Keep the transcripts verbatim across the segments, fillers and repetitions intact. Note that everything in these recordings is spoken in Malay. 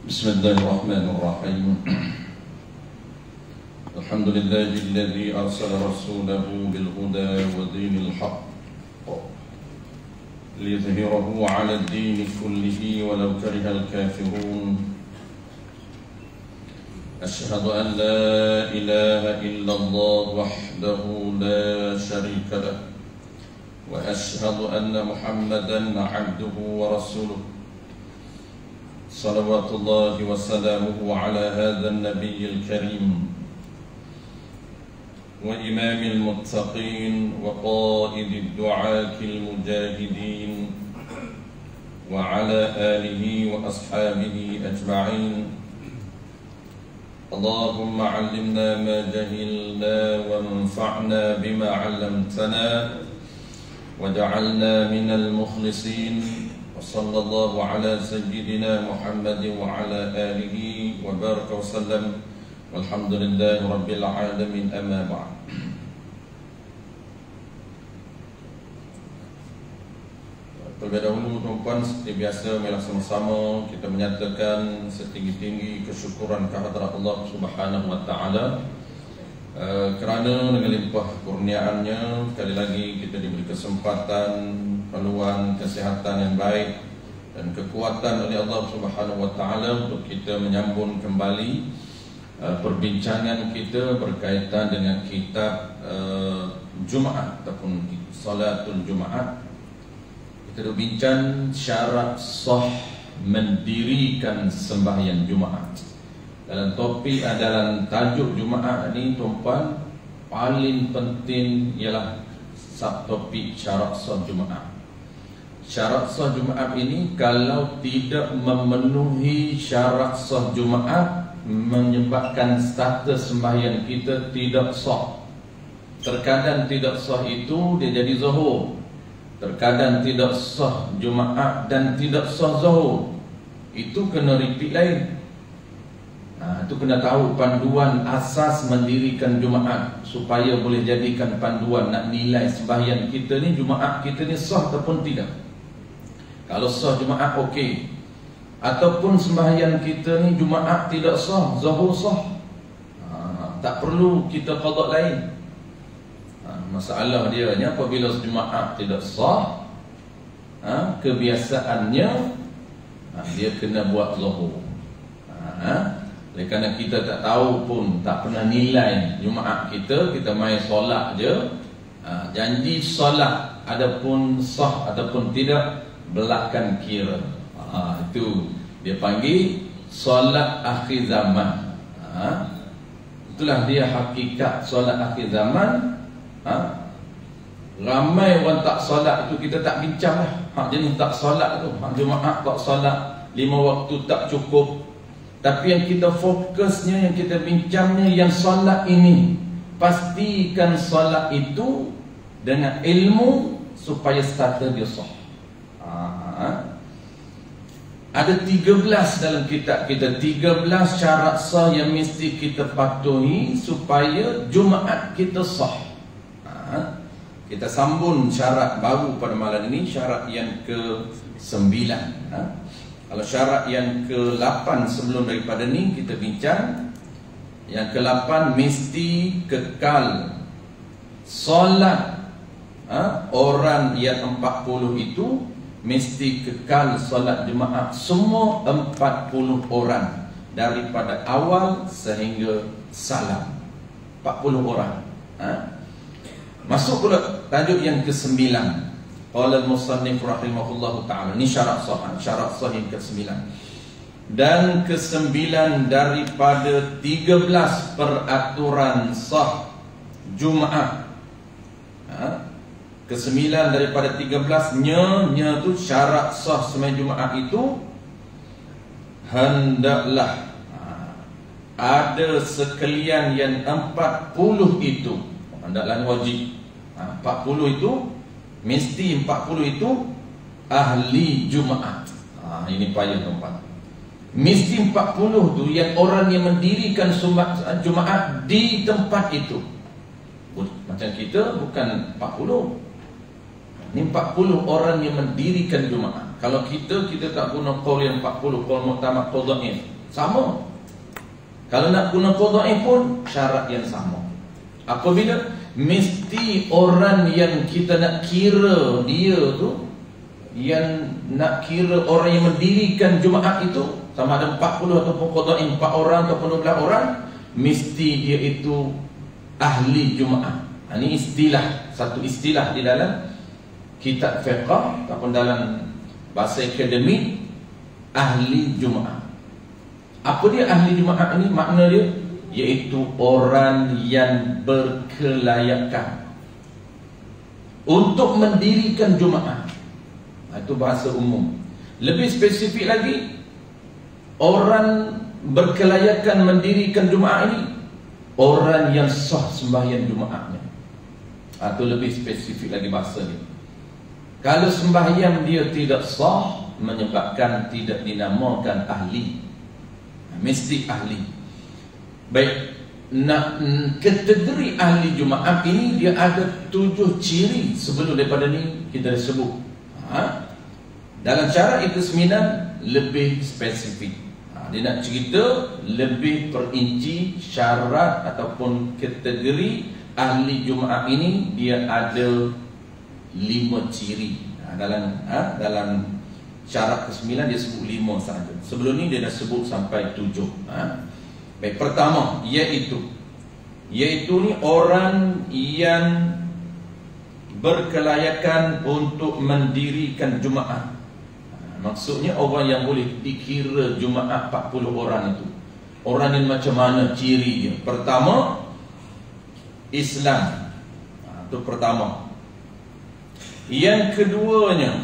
بسم الله الرحمن الرحيم الحمد لله الذي أرسل رسوله بالهدى ودين الحق ليظهره على الدين كله ولو كره الكافرون أشهد أن لا إله إلا الله وحده لا شريك له وأشهد أن محمدا عبده ورسوله صلوات الله وسلامه على هذا النبي الكريم وإمام المتقين وقائد الدعاة المجاهدين وعلى آله وأصحابه أجمعين. اللهم علمنا ما جهلنا وانفعنا بما علمتنا وجعلنا من المخلصين. وصلى الله على سيدنا محمد وعلى آله وبارك وسلم والحمد لله رب العالمين. أما بعد. Terlebih dahulu tuan-tuan, seperti biasa marilah sama-sama kita menyatakan setinggi-tinggi kesyukuran kehadrat Allah Subhanahu wa taala uh, kerana dengan limpah kurniaannya sekali lagi kita diberi kesempatan, peluang kesihatan yang baik dan kekuatan oleh Allah Subhanahu wa taala untuk kita menyambung kembali uh, perbincangan kita berkaitan dengan kitab uh, Jumaat ataupun Salatul Jumaat. Kita berbincang syarat sah mendirikan sembahyang Jumaat. Dalam topik dalam tajuk Jumaat ini tuan-tuan, paling penting ialah subtopik syarat sah Jumaat. Syarat sah Jumaat ini kalau tidak memenuhi syarat sah Jumaat menyebabkan status sembahyang kita tidak sah. Terkadang tidak sah itu dia jadi zuhur, terkadang tidak sah Jumaat dan tidak sah zuhur. Itu kena repeat lain. Nah, itu kena tahu panduan asas mendirikan Jumaat supaya boleh jadikan panduan nak nilai sembahyang kita ni, Jumaat kita ni sah ataupun tidak. Kalau sah Jumaat okey, ataupun sembahyang kita ni Jumaat tidak sah, zuhur sah, ha, tak perlu kita qada lain. Ha, masalah dia ni apabila Jumaat tidak sah, ha, kebiasaannya ha, dia kena buat zuhur. Ha, oleh kerana kita tak tahu pun, tak pernah nilai Jumaat kita, kita main solat je, ha, janji solat adapun sah ataupun tidak belakang kira. Ha, itu dia panggil solat akhir zaman. Ha, itulah dia hakikat solat akhir zaman. Ha, ramai orang tak solat itu kita tak bincang lah. Ha, jenis tak solat tu, ha, Jumaat tak solat, lima waktu tak cukup. Tapi yang kita fokusnya, yang kita bincangnya yang solat ini, pastikan solat itu dengan ilmu supaya status dia sah. Ha. Ada tiga belas dalam kitab kita, tiga belas syarat sah yang mesti kita patuhi supaya Jumaat kita sah. Ha. Kita sambung syarat baru pada malam ini, syarat yang ke sembilan. Ha. Kalau syarat yang ke lapan sebelum daripada ni kita bincang. Yang ke lapan mesti kekal solat. Ha. Orang yang empat puluh itu mesti kekal solat Jumaat semua empat puluh orang daripada awal sehingga salam. Empat puluh orang. Ha. Masuk pula tajuk yang ke sembilan. Qala al-musannif rahimahullahu ta'ala. Ini syarat sah, syarat sah yang ke sembilan. Dan ke sembilan daripada tiga belas peraturan sah Jumaat. Ha? Kesembilan daripada tiga belas nya, nya tu syarat sah sembahyang Jumaat itu hendaklah ha, ada sekalian yang empat puluh itu. Hendaklah wajib. Ha, empat puluh itu mesti empat puluh itu ahli Jumaat. Ha, ini payah tempat. Mesti empat puluh tu yang orang yang mendirikan Jumaat di tempat itu. Macam kita bukan empat puluh. Ini empat puluh orang yang mendirikan Jumaat. Kalau kita, kita tak guna qaul yang empat puluh, qaul mu'tamad qaul dhaif. sama. Kalau nak guna qadai pun syarat yang sama. Apabila mesti orang yang kita nak kira dia tu, yang nak kira orang yang mendirikan Jumaat itu, sama ada empat puluh ataupun qadai empat orang ataupun dua belas orang, mesti dia itu ahli Jumaat. Ini istilah, satu istilah di dalam kitab fiqh ataupun dalam bahasa akademik, ahli Jumaat. Apa dia ahli Jumaat ini? Makna dia iaitu orang yang berkelayakan untuk mendirikan Jumaat. Itu bahasa umum. Lebih spesifik lagi, orang berkelayakan mendirikan Jumaat ini orang yang sah sembahyang Jumaatnya. Itu lebih spesifik lagi bahasa dia. Kalau sembahyang dia tidak sah, menyebabkan tidak dinamakan ahli. Mesti ahli. Baik, nak kategori ahli Jumaat ini dia ada tujuh ciri. Sebelum daripada ni kita dah sebut. Ha? Dalam syarat itu sembilan lebih spesifik. Ha, dia nak cerita lebih perinci syarat ataupun kategori ahli Jumaat ini. Dia ada lima ciri. Ha, dalam ha, dalam syarat kesembilan dia sebut lima sahaja. Sebelum ni dia dah sebut sampai tujuh. Ha? Baik, pertama iaitu iaitu ni orang yang berkelayakan untuk mendirikan Jumaat. Maksudnya orang yang boleh dikira Jumaat empat puluh orang itu. Orang yang macam mana ciri dia? Pertama, Islam. Itu pertama. Yang keduanya,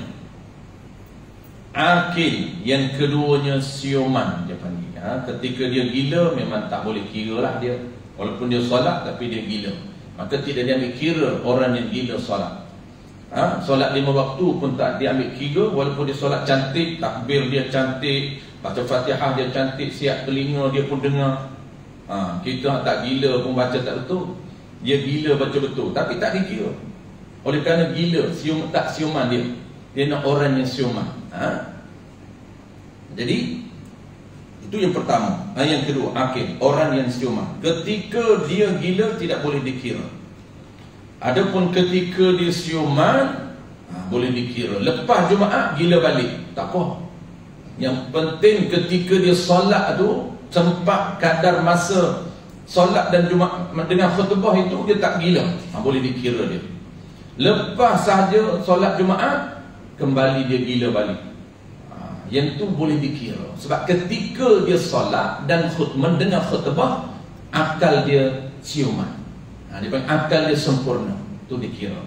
akil. Yang keduanya, siuman dia panggil. Ha? Ketika dia gila memang tak boleh kira lah dia. Walaupun dia solat tapi dia gila, maka tidak diambil kira orang yang gila solat. Ha? Solat lima waktu pun tak diambil kira. Walaupun dia solat cantik, takbir dia cantik, baca Fatihah dia cantik, siap telinga dia pun dengar. Ha, kita tak gila pun baca tak betul. Dia gila baca betul tapi tak dikira. Oleh kerana gila, sium, tak siuman dia. Dia nak orang yang siuman. Ha? Jadi itu yang pertama. Ha, yang kedua, akil, orang yang siuman. Ketika dia gila tidak boleh dikira. Adapun ketika dia siuman, ha, boleh dikira. Lepas Jumaat gila balik, tak apa. Yang penting ketika dia solat tu, sempat kadar masa solat dan Jumaat dengan khutbah itu dia tak gila, ha, boleh dikira dia. Lepas sahaja solat Jumaat, kembali dia gila balik. Ha, yang tu boleh dikira. Sebab ketika dia solat dan khut, mendengar khutbah, akal dia siuman. Ha, dia panggil akal dia sempurna. Itu dikira.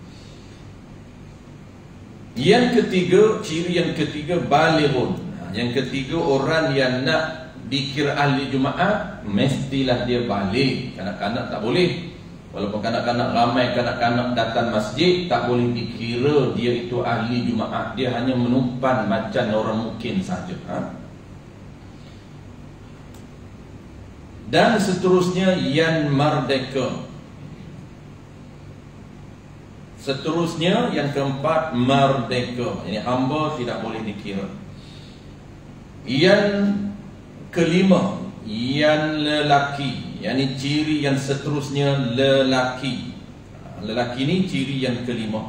Yang ketiga, ciri yang ketiga, balighun. Ha, yang ketiga, orang yang nak dikira ahli Jumaat, mestilah dia balik. Kanak-kanak tak boleh. Walaupun kanak-kanak ramai, kanak-kanak datang masjid, tak boleh dikira dia itu ahli Jumaat. Dia hanya menumpan macam orang mungkin saja. Ha? Dan seterusnya, yang merdeka. Seterusnya, yang keempat, merdeka. Ini hamba tidak boleh dikira. Yang kelima, yang lelaki. Yang ini ciri yang seterusnya, lelaki. Lelaki ini ciri yang kelima.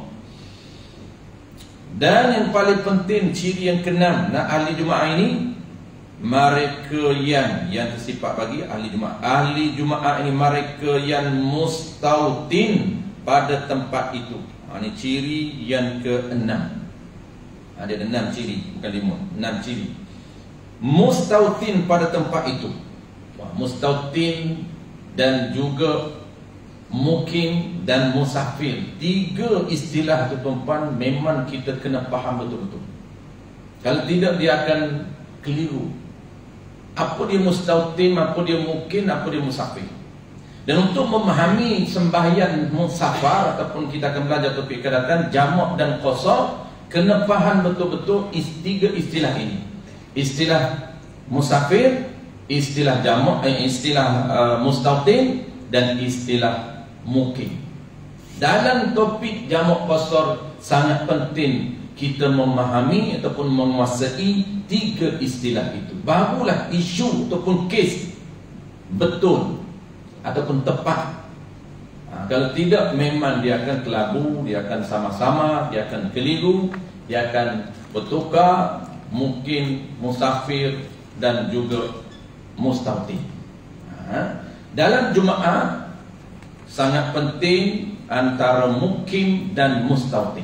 Dan yang paling penting, ciri yang keenam, nak ahli Jumaat ini, mereka yang yang tersifat bagi ahli Jumaat. Ahli Jumaat ini mereka yang mustautin pada tempat itu. Ha, ini ciri yang keenam. Ada enam ciri, bukan lima, enam ciri. Mustautin pada tempat itu. Mustautin dan juga mukim dan musafir. Tiga istilah itu tuan-tuan memang kita kena faham betul-betul. Kalau tidak dia akan keliru. Apa dia mustautin, apa dia mukim, apa dia musafir. Dan untuk memahami sembahyang musafar ataupun kita akan belajar topik kedatangan jamak dan qasar, kena faham betul-betul tiga istilah ini. Istilah musafir, istilah jamak, eh, istilah uh, mustautin dan istilah mukim. Dalam topik jamak qasar sangat penting kita memahami ataupun menguasai tiga istilah itu, barulah isu ataupun kes betul ataupun tepat. Ha, kalau tidak, memang dia akan kelabu, dia akan sama-sama, dia akan keliru, dia akan bertukar, mungkin musafir dan juga mustautin. Ha, dalam Jumaat sangat penting antara mukim dan mustautin.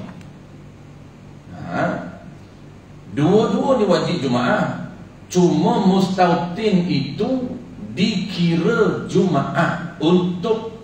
Ha, dua-dua ni wajib Jumaat. Cuma mustautin itu dikira Jumaat untuk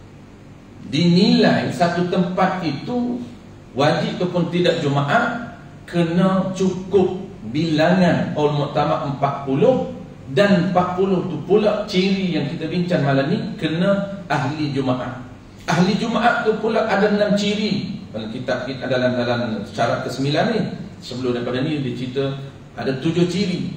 dinilai satu tempat itu wajib ataupun tidak Jumaat, kena cukup bilangan Aul Muktamar empat puluh, dan empat puluh tu pula ciri yang kita bincang malam ni, kena ahli Jumaat. Ahli Jumaat tu pula ada enam ciri. Dalam kitab kita dalam dalam syarat kesembilan ni, sebelum daripada ni dia cerita ada tujuh ciri.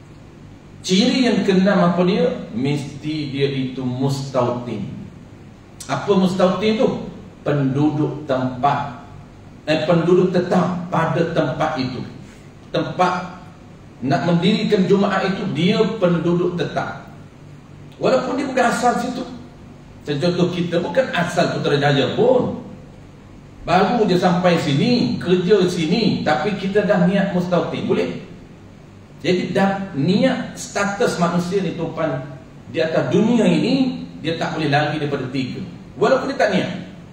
Ciri yang keenam apa dia? Mesti dia itu mustautin. Apa mustautin tu? Penduduk tempat, eh, penduduk tetap pada tempat itu. Tempat nak mendirikan Jumaat itu dia penduduk tetap, walaupun dia bukan asal situ. Contoh kita bukan asal Putrajaya pun, baru je sampai sini, kerja sini, tapi kita dah niat mustautin, boleh. Jadi dah niat status manusia ni tuan di atas dunia ini, dia tak boleh lari daripada tiga, walaupun dia tak niat.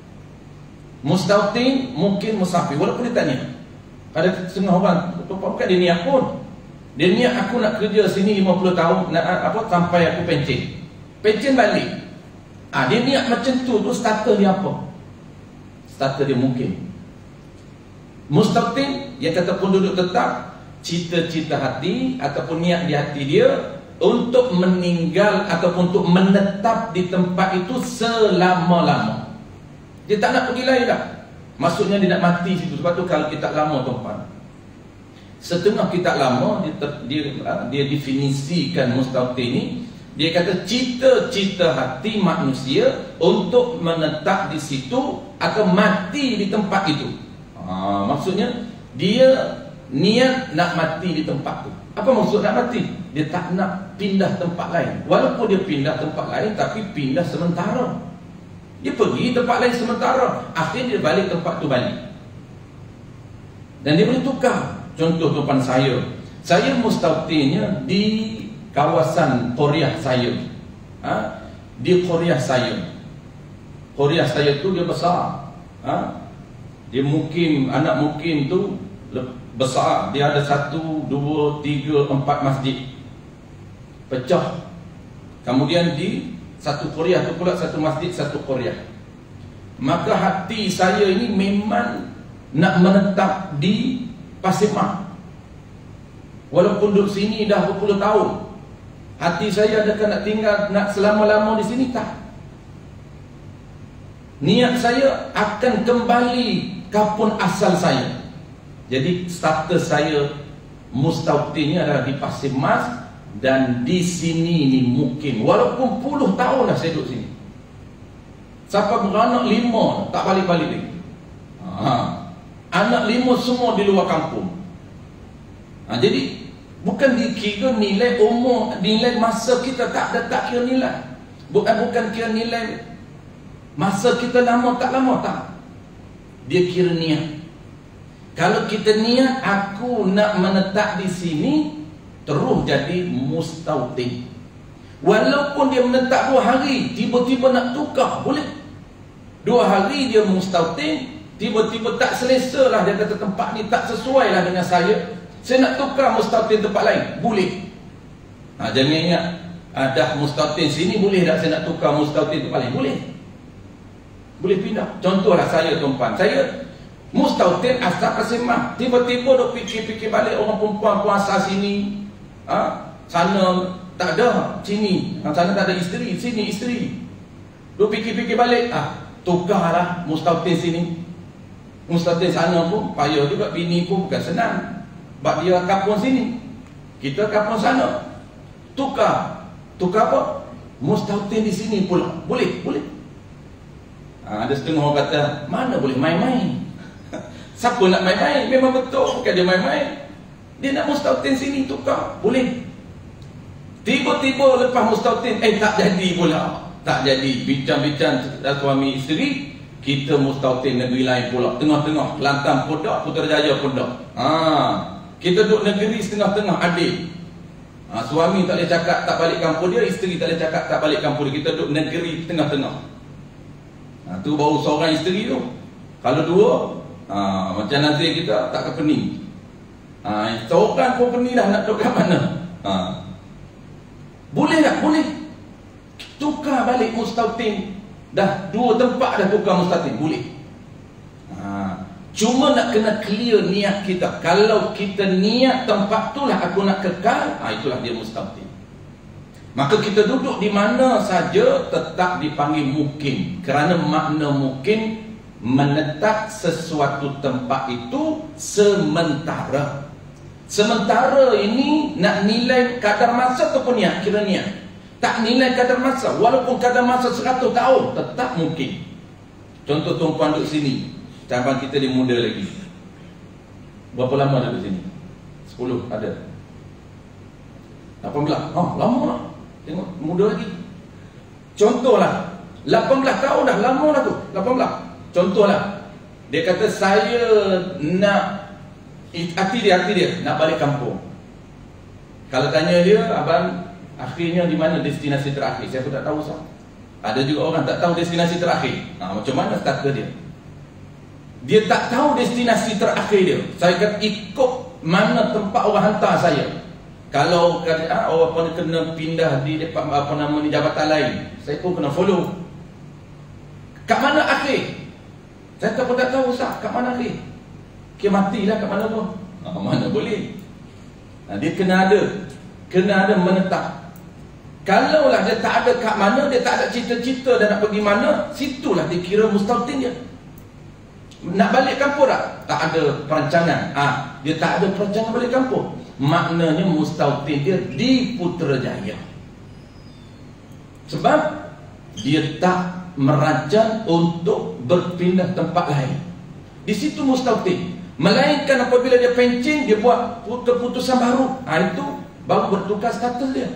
Mustautin mungkin musafir, walaupun dia tak niat. Ada setengah orang tuan bukan dia niat pun, dia niat aku nak kerja sini lima puluh tahun, nak apa sampai aku pencen, pencen balik. Ah, dia niat macam tu, tu starter dia apa? Starter dia mungkin. Mustautin, yang kata penduduk tetap, cita-cita hati ataupun niat di hati dia untuk meninggal ataupun untuk menetap di tempat itu selama-lama. Dia tak nak pergi lain dah. Maksudnya dia nak mati situ. Sebab tu kalau kita lama tuan-tuan, setengah kita lama dia, dia, dia definisikan mustautin ni, dia kata cita-cita hati manusia untuk menetap di situ atau mati di tempat itu. Ha, maksudnya dia niat nak mati di tempat tu. Apa maksud nak mati? Dia tak nak pindah tempat lain. Walaupun dia pindah tempat lain, tapi pindah sementara. Dia pergi tempat lain sementara, akhirnya dia balik tempat tu balik. Dan dia boleh tukar. Contoh tuan saya, saya mustautinnya di kawasan Korea saya, ha? Di Korea saya, Korea saya tu dia besar, ha? Dia mukim, anak mukim tu besar. Dia ada satu, dua, tiga, empat masjid pecah. Kemudian di satu Korea tu pula satu masjid, satu Korea. Maka hati saya ini memang nak menetap di Pasir Mat. Walaupun duduk sini dah berpuluh tahun, hati saya adakah nak tinggal, nak selama-lama di sini? Tak. Niat saya akan kembali kampung asal saya. Jadi status saya mustautinnya adalah di Pasir Mas, dan di sini ni mukim. Walaupun puluh tahun dah saya duduk sini, sampai beranak lima tak balik-balik lagi. Ha. Anak lima semua di luar kampung. Ha, jadi bukan dikira nilai umur, nilai masa kita, tak ada, tak kira nilai. Bukan bukan kira nilai masa kita lama tak lama, tak. Dia kira niat. Kalau kita niat aku nak menetap di sini, terus jadi mustautin. Walaupun dia menetap dua hari, tiba-tiba nak tukar, boleh. Dua hari dia mustautin, tiba-tiba tak selesa lah, dia kata tempat ni tak sesuai lah dengan saya, saya nak tukar mustautin tempat lain, boleh. Ha, jangan ingat ah, dah mustautin sini, boleh tak saya nak tukar mustautin tempat lain? Boleh. Boleh pindah. Contohlah saya tuan-tuan, saya mustautin asal Pasir Mat, tiba-tiba duk fikir-fikir balik orang perempuan puasa sini, ha? Sana tak ada, sini ha, sana tak ada isteri, sini isteri. Duk fikir-fikir balik, ah, tukarlah mustautin sini, mustautin sana pun payah juga, bini pun bukan senang. Sebab dia kampung sini, kita kampung sana. Tukar. Tukar apa? Mustautin di sini pula. Boleh, boleh. Ha, ada setengah orang kata, mana boleh main-main. Siapa nak main-main? Memang betul, bukan dia main-main. Dia nak mustautin sini, tukar, boleh. Tiba-tiba lepas mustautin, eh tak jadi pula. Tak jadi, bincang-bincang suami isteri, kita mustautin negeri lain pula. Tengah-tengah, Kelantan pun dah, Putrajaya pun dah. Ha, kita duduk negeri setengah-tengah, adil. Ha, suami tak boleh cakap tak balik kampung dia, isteri tak boleh cakap tak balik kampung dia. Kita duduk negeri tengah-tengah. Ha, tu baru seorang isteri tu. Kalau dua, ha, macam nanti kita tak ke pening. Ha, seorang pun pening dah nak duduk kat mana. Ha. Boleh tak? Boleh. Tukar balik mustautin. Dah dua tempat dah tukar mustautin. Boleh. Ha. Cuma nak kena clear niat kita. Kalau kita niat tempat tu lah aku nak kekal, ha, itulah dia mustautin. Maka kita duduk di mana saja tetap dipanggil mukim. Kerana makna mukim menetap sesuatu tempat itu sementara. Sementara ini nak nilai kadar masa ataupun niat, kira niat. Tak nilai kadar masa, walaupun kadar masa seratus tahun tetap mungkin. Contoh tuan-puan duduk sini, cabang kita dia muda lagi. Berapa lama duduk sini? sepuluh ada. lapan belas. Oh, lama lah. Tengok muda lagi. Contohlah, lapan belas tahun dah, lama dah tu. lapan belas. Contohlah, dia kata saya nak, hati dia, hati dia nak balik kampung. Kalau tanya dia, abang akhirnya di mana destinasi terakhir? Saya pun tak tahu sah. Ada juga orang tak tahu destinasi terakhir. Ha, macam mana kata dia? Dia tak tahu destinasi terakhir dia. Saya kata ikut mana tempat orang hantar saya. Kalau ha, orang pun kena pindah di depan apa nama ni jabatan lain, saya pun kena follow. Kat mana akhir? Saya tak pun tak tahu sah. Kat mana akhir? Dia matilah kat mana pun. Ha, mana boleh. Ha, dia kena ada, kena ada menetap. Kalaulah dia tak ada kat mana, dia tak ada cita-cita dan nak pergi mana, situlah dia kira mustautin dia. Nak balik kampung tak? Tak ada perancangan. Ah, ha, dia tak ada perancangan balik kampung. Maknanya mustautin dia di Putrajaya. Sebab dia tak merancang untuk berpindah tempat lain. Di situ mustautin. Melainkan apabila dia pencing, dia buat keputusan baru. Ha, itu baru bertukar status dia.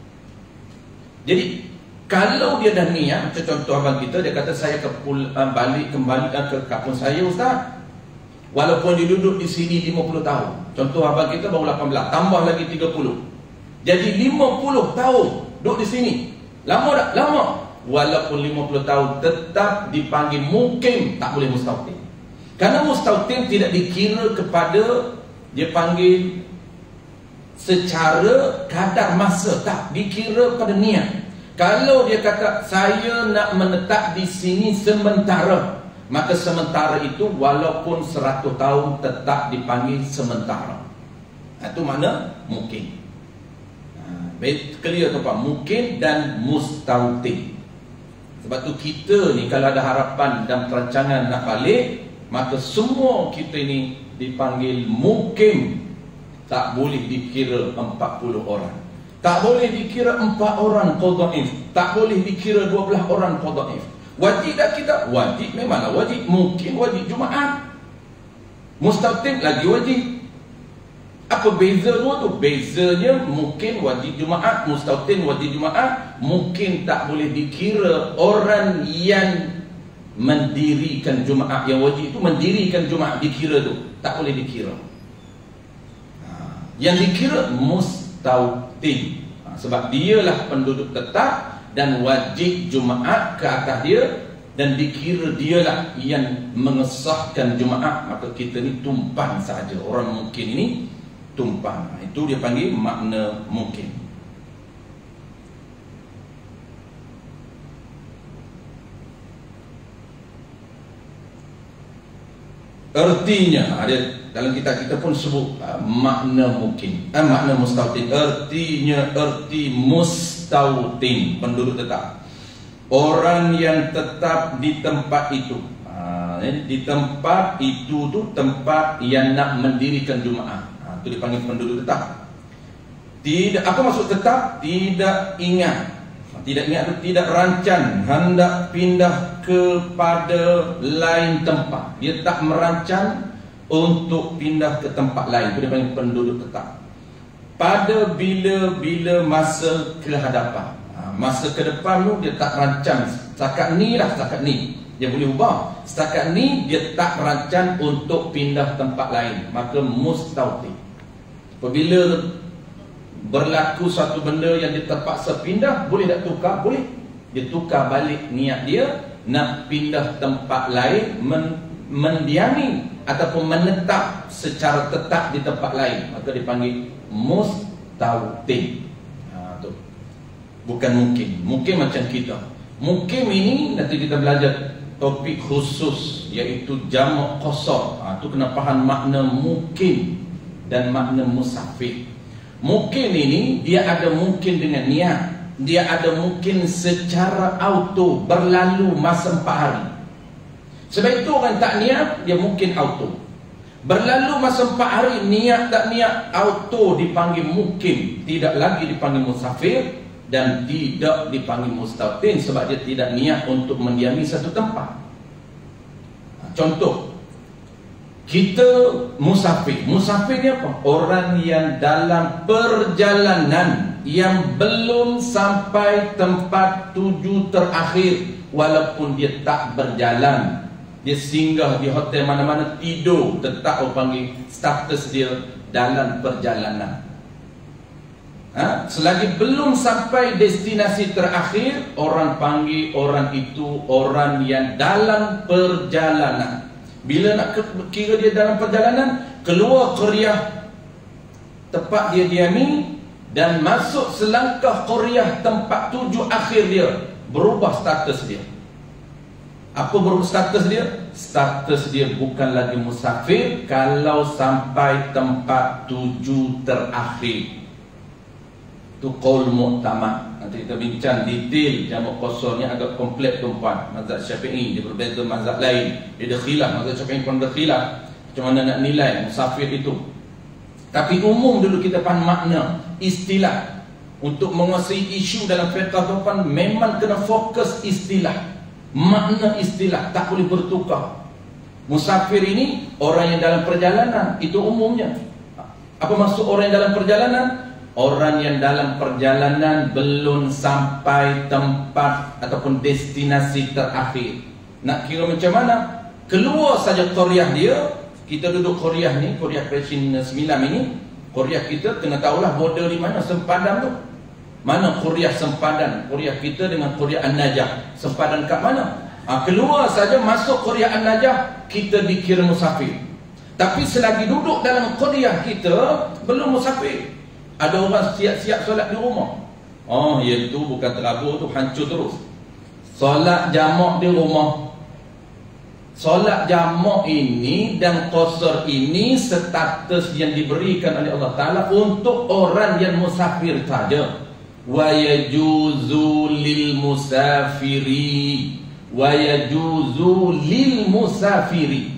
Jadi kalau dia dah niat, macam contoh abang kita, dia kata saya ke pul, uh, balik kembali uh, ke kampung saya ustaz. Walaupun dia duduk di sini lima puluh tahun. Contoh abang kita baru lapan belas, tambah lagi tiga puluh. Jadi lima puluh tahun duduk di sini. Lama tak? Lama. Walaupun lima puluh tahun tetap dipanggil mukim, tak boleh mustautin. Karena mustautin tidak dikira kepada, dia panggil secara kadar masa, tak dikira pada niat. Kalau dia kata saya nak menetap di sini sementara, maka sementara itu walaupun seratus tahun tetap dipanggil sementara. Itu makna mungkin. Baik, clear tu Pak, mungkin dan mustautin. Sebab tu kita ni kalau ada harapan dan perancangan nak balik, maka semua kita ini dipanggil mukim. Tak boleh dikira empat puluh orang. Tak boleh dikira empat orang qadhaif. Tak boleh dikira dua belas orang qadhaif. Wajib dah kita? Wajib, memanglah wajib. Mungkin wajib Jumaat. Mustautin lagi wajib. Apa beza dua tu? Bezanya mungkin wajib Jumaat, mustautin wajib Jumaat. Mungkin tak boleh dikira orang yang mendirikan Jumaat. Yang wajib itu mendirikan Jumaat, dikira tu. Tak boleh dikira. Yang dikira mustautin, sebab dialah penduduk tetap dan wajib Jumaat ke atas dia, dan dikira dialah yang mengesahkan Jumaat. Maka kita ni tumpang saja. Orang mungkin ini tumpang. Itu dia panggil makna mungkin. Artinya ada dalam kitab kita pun sebut uh, makna mungkin, uh, makna mustautin. Artinya erti mustautin, penduduk tetap, orang yang tetap di tempat itu. Uh, di tempat itu tu tempat yang nak mendirikan Jumaat. Uh, itu dipanggil penduduk tetap. Tidak, apa maksud tetap? Tidak ingat. Tidak ingat itu tidak rancang hendak pindah kepada lain tempat. Dia tak merancang untuk pindah ke tempat lain. Itu dia panggil penduduk tetap. Pada bila-bila masa ke hadapan, ha, masa ke depan tu dia tak rancang. Setakat ni lah, setakat ni dia boleh ubah. Setakat ni dia tak rancang untuk pindah tempat lain, maka mustautin. Apabila berlaku satu benda yang dia terpaksa pindah, boleh tak tukar? Boleh. Dia tukar balik niat dia nak pindah tempat lain, men mendiami ataupun menetap secara tetap di tempat lain, maka dipanggil mustautin. Ha, tu. Bukan mungkin. Mungkin macam kita. Mungkin ini nanti kita belajar topik khusus, iaitu jamak qasar. Ha, tu kena faham makna mungkin dan makna musafir. Mungkin ini dia ada mungkin dengan niat, dia ada mungkin secara auto berlalu masa empat hari. Sebab itu orang tak niat, dia mungkin auto. Berlalu masa empat hari, niat tak niat, auto dipanggil mungkin. Tidak lagi dipanggil musafir dan tidak dipanggil mustautin, sebab dia tidak niat untuk mendiami satu tempat. Contoh, kita musafir. Musafir ni apa? Orang yang dalam perjalanan, yang belum sampai tempat tuju terakhir, walaupun dia tak berjalan. Dia singgah di hotel mana-mana, tidur, tetap orang panggil status dia dalam perjalanan. Ha? Selagi belum sampai destinasi terakhir, orang panggil orang itu orang yang dalam perjalanan. Bila nak kira dia dalam perjalanan, keluar qaryah tempat dia diami dan masuk selangkah qaryah tempat tuju akhir dia, berubah status dia. Apa berubah status dia? Status dia bukan lagi musafir kalau sampai tempat tuju terakhir. Itu qaul mu'tamad. Nanti kita bincang detail jamak qasar ni agak kompleks tuan-tuan. Mazhab Syafi'i dia berbeza mazhab lain. Dia ada khilaf, mazhab Syafi'i pun ada khilaf macam mana nak nilai musafir itu. Tapi umum dulu kita faham makna istilah. Untuk menguasai isu dalam fiqh tuan-tuan memang kena fokus istilah. Makna istilah tak boleh bertukar. Musafir ini orang yang dalam perjalanan, itu umumnya. Apa maksud orang yang dalam perjalanan? Orang yang dalam perjalanan belum sampai tempat ataupun destinasi terakhir. Nak kira macam mana? Keluar saja qaryah dia. Kita duduk qaryah ni, qaryah Presiden sembilan ini. Qaryah kita kena tahulah border di mana, sempadan tu. Mana qaryah sempadan qaryah kita dengan qaryah An-Najah? Sempadan kat mana? Ha, keluar saja masuk qaryah An-Najah, kita dikira musafir. Tapi selagi duduk dalam qaryah kita, belum musafir. Ada orang siap-siap solat di rumah. Oh, iaitu bukan terabur tu, hancur terus. Solat jamak di rumah. Solat jamak ini dan qasar ini status yang diberikan oleh Allah Ta'ala untuk orang yang musafir saja. Wa yajuzu lil musafiri. Wa yajuzu lil musafiri.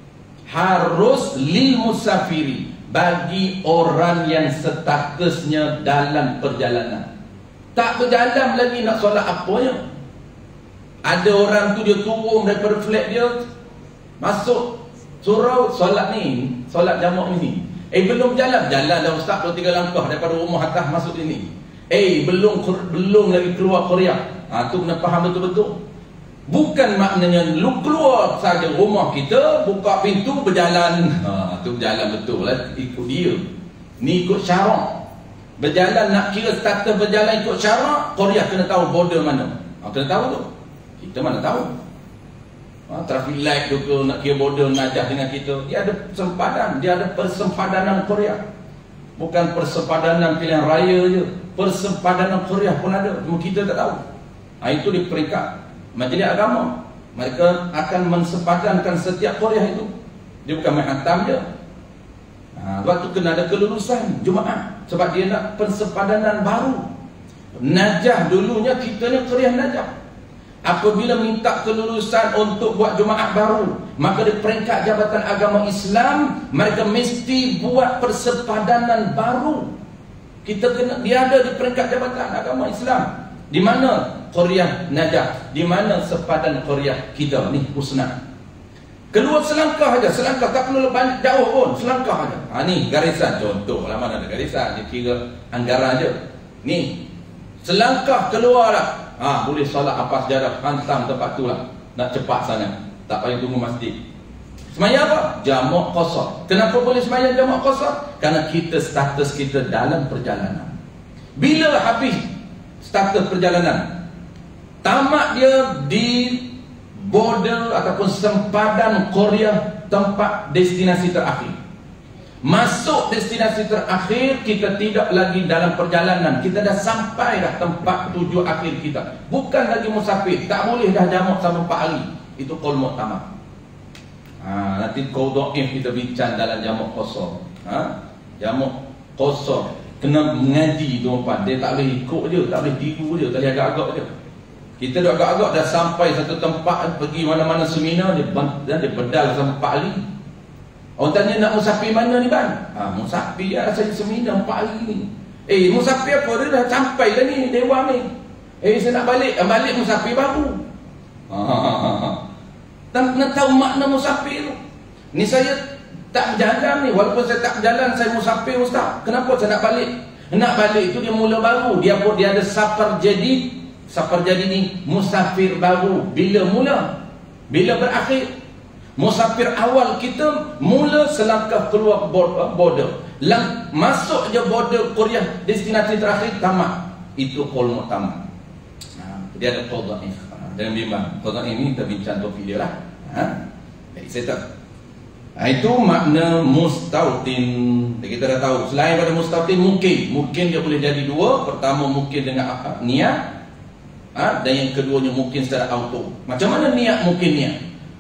Harus lil musafiri, bagi orang yang statusnya dalam perjalanan. Tak berjalan lagi nak solat apanya. Ada orang tu dia turun daripada flat dia, masuk surau solat ni, solat jamak ni. Eh belum jalan, jalan dah ustaz dua tiga langkah daripada rumah atas masuk sini. Eh belum belum lagi keluar qaryah. Ha, tu kena faham betul-betul. Bukan maknanya lu keluar saja rumah kita, buka pintu berjalan. Ha, tu berjalan betul lah, ikut dia. Ni ikut syarak. Berjalan nak kira status berjalan ikut syarak, qaryah kena tahu border mana. Ha, kena tahu tu. Kita mana tahu. Ha, traffic light tu ke nak kira border Najah dengan kita. Dia ada sempadan, dia ada persempadanan qaryah. Bukan persempadanan pilihan raya je. Persempadanan qaryah pun ada. Cuma kita tak tahu. Ha, itu di peringkat Majlis Agama. Mereka akan mensepadankan setiap qaryah itu. Dia bukan main hantam je. Ha, waktu kena ada kelulusan Jumaat, sebab dia nak persepadanan baru. Najah dulunya kita ni qaryah Najah. Apabila minta kelulusan untuk buat Jumaat baru, maka di peringkat Jabatan Agama Islam, mereka mesti buat persepadanan baru. Kita kena, dia ada di peringkat Jabatan Agama Islam. Di mana qaryah Najah? Di mana sepadan qaryah kita ni Husna? Keluar selangkah aja, selangkah, tak perlu banyak jauh pun, selangkah aja. Ha, ni garisan, contoh lah, mana ada garisan, dia kira anggaran aja. Ni, selangkah keluar lah. Ha, boleh solat apa sejarah, hantam tempat tu lah. Nak cepat sangat, tak payah tunggu masjid. Semaya apa? Jamak qasar. Kenapa boleh semaya jamak qasar? Karena kita, status kita dalam perjalanan. Bila habis status perjalanan, tamat dia di border ataupun sempadan Korea, tempat destinasi terakhir. Masuk destinasi terakhir, kita tidak lagi dalam perjalanan, kita dah sampai dah tempat tujuan akhir kita. Bukan lagi musafir, tak boleh dah jamak sampai empat hari. Itu qaul mu'tamad. Ha, nanti qaul dhaif kita bincang dalam jamak qasar. Ha? Jamak qasar kena mengaji tuan-tuan, dia tak boleh ikut je, tak boleh tiru je, tak boleh agak-agak je. Kita dah agak-agak dah sampai satu tempat, pergi mana-mana seminar, dia, dia bedal sampai empat hari. Orang tanya, nak musafir mana ni bang? Ha, musafir lah, saya seminar empat hari ni. Eh, musafir apa? Dia dah sampai dah ni, dewan ni. Eh, saya nak balik, balik musafir baru. Ha, ha, ha, ha. Dan nak tahu makna musafir tu. Ni saya tak berjalan ni, walaupun saya tak berjalan, saya musafir ustaz. Kenapa saya nak balik? Nak balik itu dia mula baru. Dia pun dia ada safar jadi. Safar jadi ni musafir baru. Bila mula? Bila berakhir? Musafir awal kita mula selangkah keluar border. Lang, masuk je border Korea, destinasi terakhir, tamat. Itu qaul mu'tamad. Ha, dia ada qaul dhaif. Jangan bimbang. Qaul dhaif ni kita bincang topik dia lah. Ha? Baik, saya tak. Ha, itu makna mustautin. Kita dah tahu. Selain pada mustautin, mungkin. Mungkin dia boleh jadi dua. Pertama mungkin dengan apa? Niat. Ha? Dan yang keduanya mungkin secara auto. Macam mana niat mungkin niat?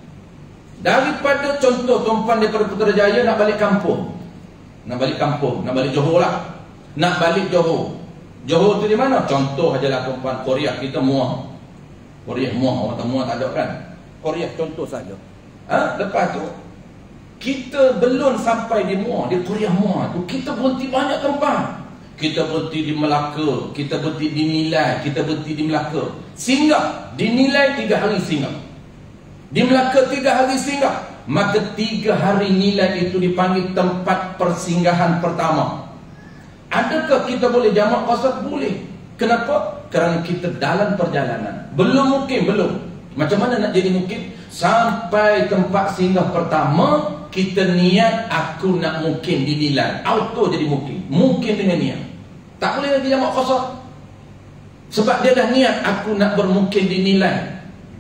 Daripada contoh tuan-tuan daripada Putrajaya nak balik kampung. Nak balik kampung, nak balik Johor lah. Nak balik Johor. Johor tu di mana? Contoh ajalah tuan-tuan, Korea kita Muar. Korea Muar, orang tak Muar tak ada kan? Korea contoh saja. Ha? Lepas tu kita belum sampai di Muar, di Korea Muar tu kita berhenti banyak tempat. Kita berhenti di Melaka, kita berhenti di Nilai, kita berhenti di Melaka. Singgah, di Nilai tiga hari singgah. Di Melaka tiga hari singgah. Maka tiga hari Nilai itu dipanggil tempat persinggahan pertama. Adakah kita boleh jamak qasar? Boleh. Kenapa? Kerana kita dalam perjalanan. Belum mungkin, belum. Macam mana nak jadi mungkin? Sampai tempat singgah pertama, kita niat aku nak mungkin dinilai. Auto jadi mungkin. Mungkin dengan niat. Tak boleh lagi jamak qasar. Sebab dia dah niat aku nak bermungkin dinilai.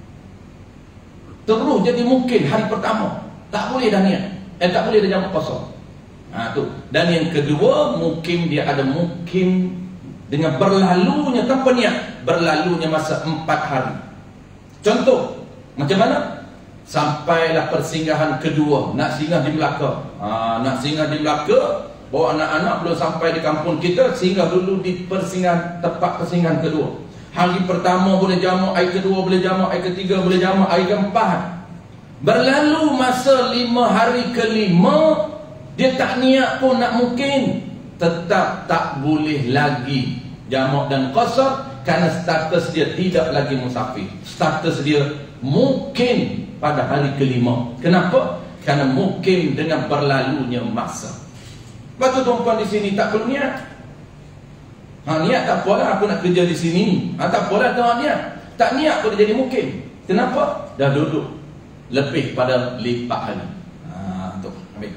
Terus jadi mungkin hari pertama. Tak boleh dah niat. Eh tak boleh dah jamak qasar. Ha tu. Dan yang kedua, mungkin dia ada mungkin dengan berlalunya tanpa niat. Berlalunya masa empat hari. Contoh, macam mana? Sampailah persinggahan kedua, nak singgah di Melaka. Ha, nak singgah di Melaka, bawa anak-anak belum sampai di kampung kita, singgah dulu di persinggahan, tempat persinggahan kedua. Hari pertama boleh jamak, hari kedua boleh jamak, hari ketiga boleh jamak, hari keempat. Berlalu masa lima hari kelima, dia tak niat pun nak mungkin, tetap tak boleh lagi jamak dan qasar. Karena status dia tidak lagi musafir. Status dia mungkin pada hari kelima. Kenapa? Karena mungkin dengan berlalunya masa. Lepas tu tuan-tuan di sini tak perlu niat. Ha, niat tak apalah aku nak kerja di sini. Ha, tak apalah tak niat. Tak niat boleh jadi mungkin. Kenapa? Dah duduk lebih pada lipat hari. Ha, tu. Ambil.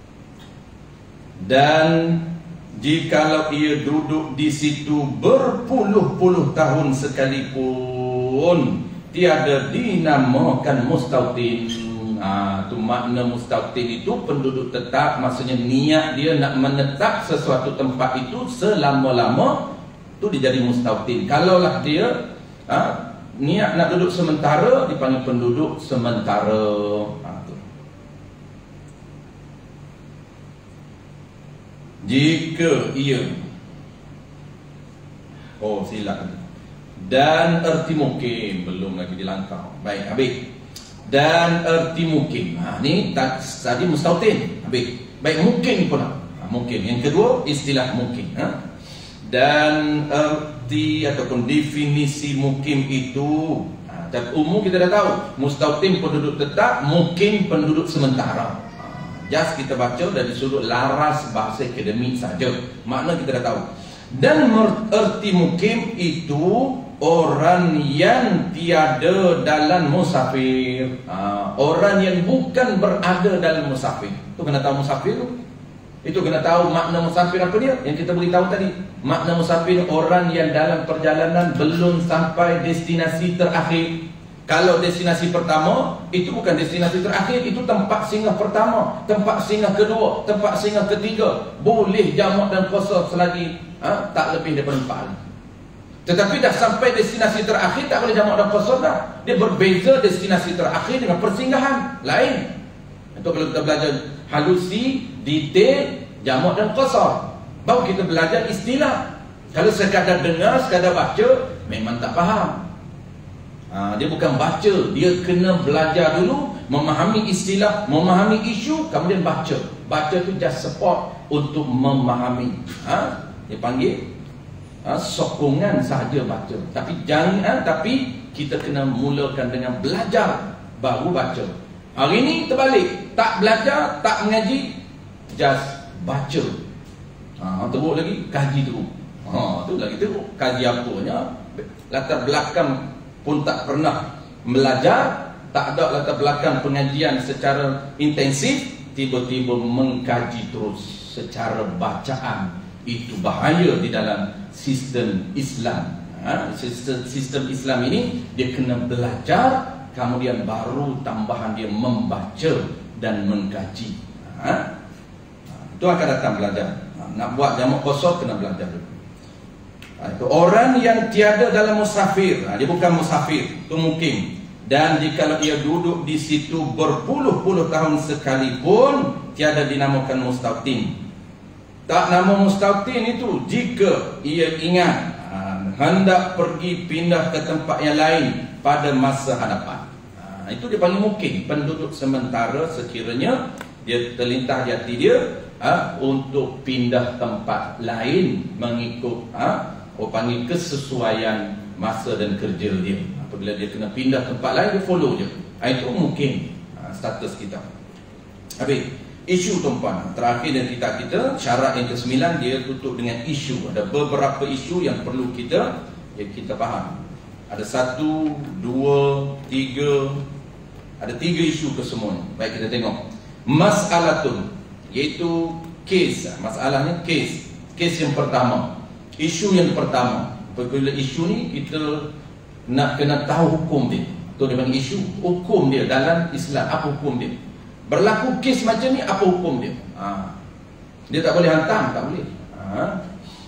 Dan jikalau ia duduk di situ berpuluh-puluh tahun sekalipun, tiada dinamakan mustautin. Ha, tu makna mustautin itu penduduk tetap. Maksudnya niat dia nak menetap sesuatu tempat itu selama-lama, tu dia jadi mustautin. Kalaulah dia ha, niat nak duduk sementara, dipanggil penduduk sementara. Ha, tu. Jika ia oh silap dan erti mungkin, belum lagi dilangkau. Baik, habis. Dan erti mungkin. Ha, ni tadi mustautin. Habis. Baik, mungkin pula. Ha, mungkin. Yang kedua istilah mungkin. Ha? Dan erti ataupun definisi mungkin itu. Ha, tapi umum kita dah tahu, mustautin penduduk tetap, mukim penduduk sementara. Just kita baca dari sudut laras bahasa akademik saja, makna kita dah tahu. Dan erti mukim itu orang yang tiada dalam musafir, ha, orang yang bukan berada dalam musafir. Tu kena tahu musafir tu. Itu kena tahu makna musafir apa dia, yang kita beritahu tadi. Makna musafir orang yang dalam perjalanan belum sampai destinasi terakhir. Kalau destinasi pertama, itu bukan destinasi terakhir, itu tempat singgah pertama, tempat singgah kedua, tempat singgah ketiga. Boleh jamak dan qasar selagi ha, tak lebih daripada empat hari. Tetapi dah sampai destinasi terakhir, tak boleh jamak dan qasar dah. Dia berbeza destinasi terakhir dengan persinggahan lain. Itu kalau kita belajar halusi, detail, jamak dan qasar, baru kita belajar istilah. Kalau sekadar dengar, sekadar baca, memang tak faham. Ha, dia bukan baca, dia kena belajar dulu, memahami istilah, memahami isu, kemudian baca. Baca tu just support untuk memahami. Ha, dia panggil ha, sokongan sahaja baca. Tapi jangan, tapi kita kena mulakan dengan belajar baru baca. Hari ni terbalik, tak belajar, tak mengaji, just baca. Ha, teruk lagi, kaji teruk. Ha, tu lagi teruk. Kaji apanya, latar belakang pun tak pernah belajar, tak ada latar belakang pengajian secara intensif, tiba-tiba mengkaji terus secara bacaan. Itu bahaya di dalam sistem Islam. Ha? Sistem, sistem Islam ini dia kena belajar, kemudian baru tambahan dia membaca dan mengkaji. Ha? Itu akan datang belajar. Ha, nak buat jamak qasar kena belajar dulu. Ha, itu orang yang tiada dalam musafir, ha, dia bukan musafir, itu mukim. Dan jika ia duduk di situ berpuluh-puluh tahun sekalipun, tiada dinamakan mustautin. Tak nama mustautin itu jika ia ingat ha, hendak pergi pindah ke tempat yang lain pada masa hadapan. Ha, itu dia paling mungkin penduduk sementara sekiranya dia terlintas di hati dia ha, untuk pindah tempat lain mengikut ha, orang panggil kesesuaian masa dan kerja dia. Apabila dia kena pindah tempat lain, dia follow je. Ha, itu mungkin ha, status kita. Habis, isu tuan-puan, terakhir dan kita kita, syarat yang kesembilan, dia tutup dengan isu. Ada beberapa isu yang perlu kita yang kita faham. Ada satu, dua, tiga, ada tiga isu kesemuanya. Baik, kita tengok. Mas'alatun, iaitu kes. Masalahnya kes. Kes yang pertama, isu yang pertama. Bila isu ni kita nak kena tahu hukum dia. Itu dia panggil isu. Hukum dia dalam Islam, apa hukum dia? Berlaku kes macam ni, apa hukum dia? Ha. Dia tak boleh hantam, tak boleh. Ha.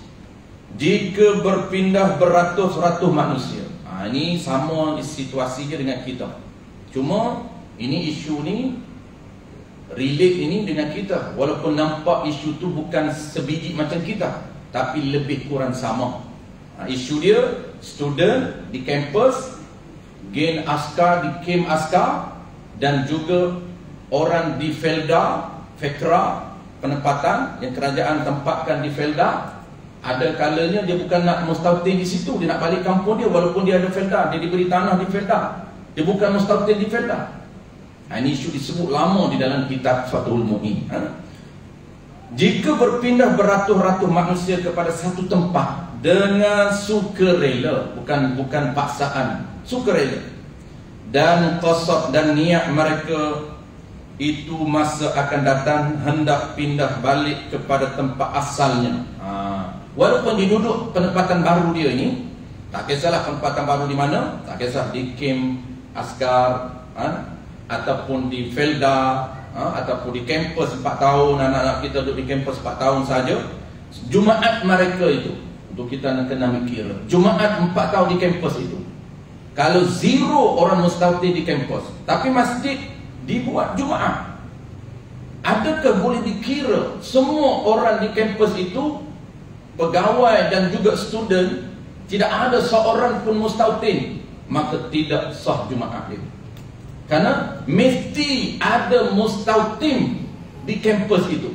Jika berpindah beratus-ratus manusia. Ha, ini sama situasinya dengan kita. Cuma ini isu ni relate ini dengan kita. Walaupun nampak isu tu bukan sebiji macam kita, tapi lebih kurang sama. Ha, isu dia, student di kampus, gen askar di kem askar, dan juga orang di Felda, Fekra, penempatan yang kerajaan tempatkan di Felda. Ada kalanya dia bukan nak mustautin di situ, dia nak balik kampung dia walaupun dia ada Felda, dia diberi tanah di Felda, dia bukan mustautin di Felda. Ha, ini isu disebut lama di dalam kitab Fathul Mu'in. Ha? Jika berpindah beratus-ratus manusia kepada satu tempat dengan sukarela, bukan bukan paksaan, sukarela, dan qasad dan niat mereka itu masa akan datang hendak pindah balik kepada tempat asalnya. Ha. Walaupun diduduk penempatan baru dia ini, tak kisahlah penempatan baru di mana, tak kisah di kem askar, ha? ataupun di Felda, ha? ataupun di kampus empat tahun, anak-anak kita duduk di kampus empat tahun saja. Jumaat mereka itu, untuk kita nak kena mikir, Jumaat empat tahun di kampus itu, kalau zero orang mustautin di kampus, tapi masjid dibuat Jumaat, adakah boleh dikira semua orang di kampus itu, pegawai dan juga student, tidak ada seorang pun mustautin? Maka tidak sah Jumaat dia. Karena mesti ada mustautin di kampus itu.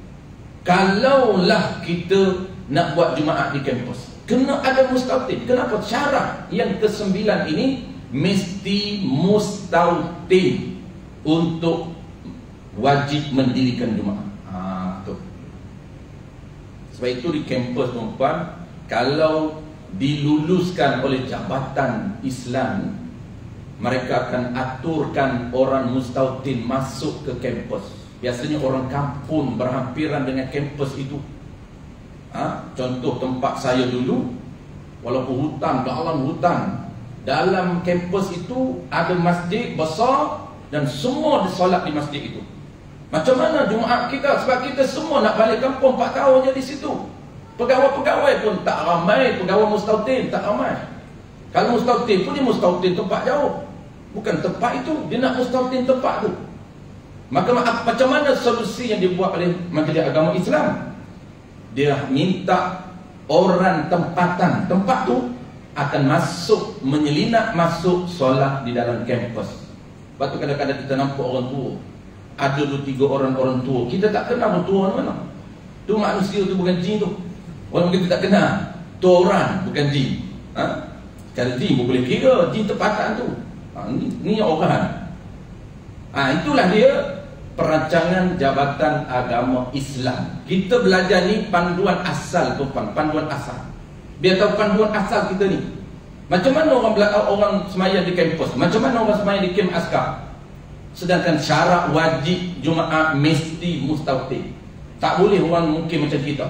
Kalaulah kita nak buat Jumaat di kampus, kena ada mustautin. Kenapa? Syarat yang kesembilan ini mesti mustautin untuk wajib mendirikan Jumaat. Ha, tu. Sebab itu di kampus tuan-tuan, kalau diluluskan oleh jabatan Islam, mereka akan aturkan orang mustautin masuk ke kampus. Biasanya orang kampung berhampiran dengan kampus itu. Ha? Contoh tempat saya dulu, walaupun hutan, dalam hutan, dalam kampus itu ada masjid besar dan semua disolat di masjid itu. Macam mana Jumaat kita? Sebab kita semua nak balik kampung empat tahun je di situ. Pegawai-pegawai pun tak ramai, pegawai mustautin tak ramai. Kalau mustautin pun dia mustautin tempat jauh, bukan tempat itu, dia nak mustautin tempat tu. Maka macam mana solusi yang dibuat oleh Majlis Agama Islam? Dia minta orang tempatan, tempat tu akan masuk, menyelinap masuk solat di dalam kampus. Lepas tu kadang-kadang kita nampak orang tua, ada dua tiga orang orang tua, kita tak kenal orang tua mana. Tu manusia tu, bukan jin tu. Orang kita tak kenal, tu orang bukan jin. Ha? Kalau jin pun boleh kira, jin tempatan tu. Ha, ni, ni orang. Ha, itulah dia perancangan Jabatan Agama Islam. Kita belajar ni panduan asal tu, panduan asal. Biar tahu panduan asal kita ni. Macam mana orang orang semaya di kampus, macam mana orang semaya di kem askar. Sedangkan syarat wajib Jumaat mesti mustautin. Tak boleh orang mungkin macam kita.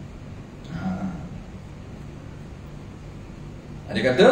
Ha. Dia kata,